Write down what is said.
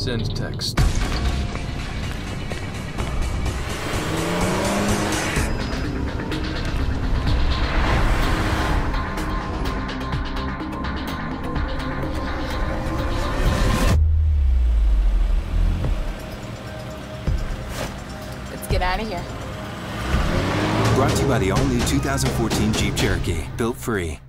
Send text. Let's get out of here. Brought to you by the all-new 2014 Jeep Cherokee, built free.